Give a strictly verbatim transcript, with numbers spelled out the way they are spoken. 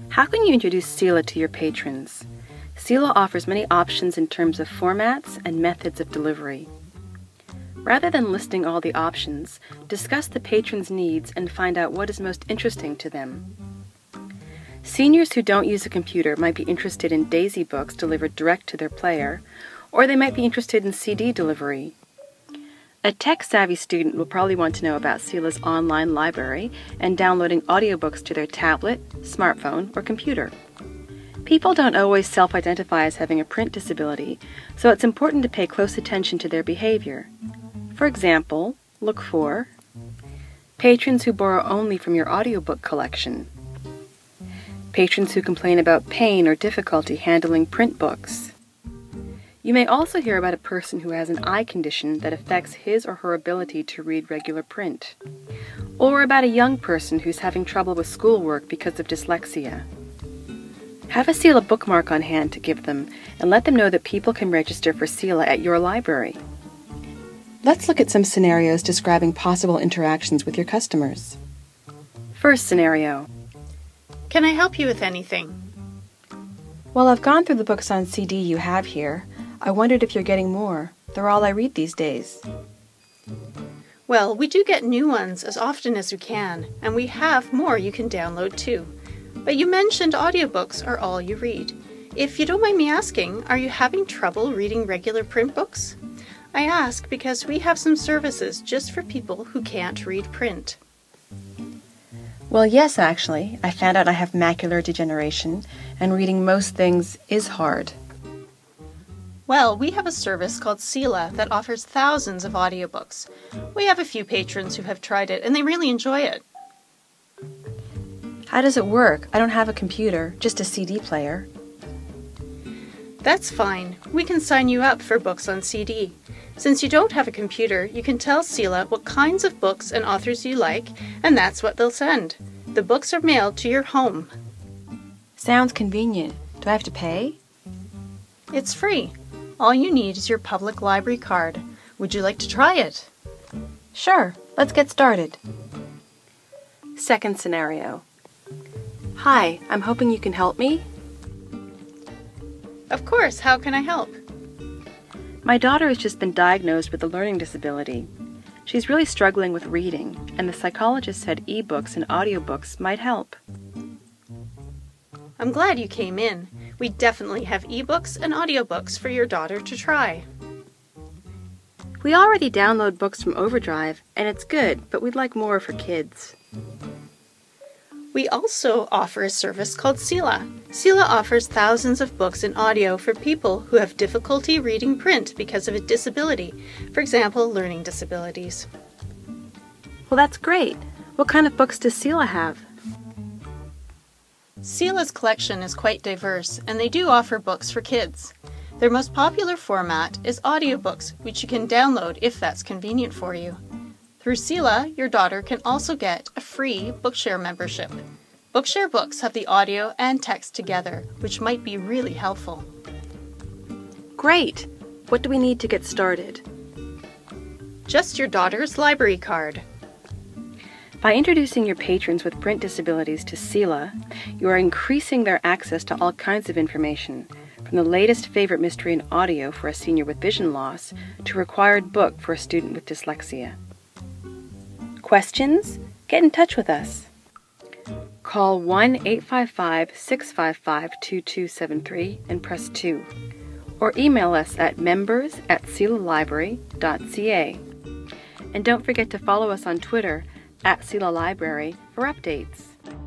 How can you introduce CELA to your patrons? CELA offers many options in terms of formats and methods of delivery. Rather than listing all the options, discuss the patron's needs and find out what is most interesting to them. Seniors who don't use a computer might be interested in DAISY books delivered direct to their player, or they might be interested in C D delivery. A tech-savvy student will probably want to know about CELA's online library and downloading audiobooks to their tablet, smartphone, or computer. People don't always self-identify as having a print disability, so it's important to pay close attention to their behavior. For example, look for patrons who borrow only from your audiobook collection, patrons who complain about pain or difficulty handling print books. You may also hear about a person who has an eye condition that affects his or her ability to read regular print, or about a young person who's having trouble with schoolwork because of dyslexia. Have a CELA bookmark on hand to give them, and let them know that people can register for CELA at your library. Let's look at some scenarios describing possible interactions with your customers. First scenario. Can I help you with anything? Well, I've gone through the books on C D you have here. I wondered if you're getting more. They're all I read these days. Well, we do get new ones as often as we can, and we have more you can download too. But you mentioned audiobooks are all you read. If you don't mind me asking, are you having trouble reading regular print books? I ask because we have some services just for people who can't read print. Well, yes, actually. I found out I have macular degeneration, and reading most things is hard. Well, we have a service called CELA that offers thousands of audiobooks. We have a few patrons who have tried it, and they really enjoy it. How does it work? I don't have a computer, just a C D player. That's fine. We can sign you up for books on C D. Since you don't have a computer, you can tell CELA what kinds of books and authors you like, and that's what they'll send. The books are mailed to your home. Sounds convenient. Do I have to pay? It's free. All you need is your public library card. Would you like to try it? Sure. Let's get started. Second scenario. Hi, I'm hoping you can help me. Of course. How can I help? My daughter has just been diagnosed with a learning disability. She's really struggling with reading, and the psychologist said e-books and audiobooks might help. I'm glad you came in. We definitely have e-books and audiobooks for your daughter to try. We already download books from Overdrive, and it's good, but we'd like more for kids. We also offer a service called CELA. CELA offers thousands of books in audio for people who have difficulty reading print because of a disability, for example, learning disabilities. Well, that's great. What kind of books does CELA have? CELA's collection is quite diverse, and they do offer books for kids. Their most popular format is audiobooks, which you can download if that's convenient for you. Through CELA, your daughter can also get a free Bookshare membership. Bookshare books have the audio and text together, which might be really helpful. Great! What do we need to get started? Just your daughter's library card. By introducing your patrons with print disabilities to CELA, you are increasing their access to all kinds of information, from the latest favorite mystery in audio for a senior with vision loss to a required book for a student with dyslexia. Questions? Get in touch with us. Call one eight five five, six five five, two two seven three and press two, or email us at members at celalibrary dot c a. And don't forget to follow us on Twitter at CELA Library for updates.